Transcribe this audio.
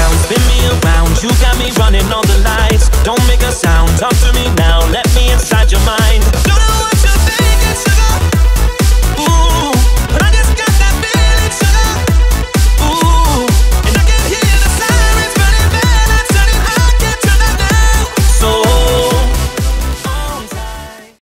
spin me around. You got me running all the lights. Don't make a sound, talk to me now.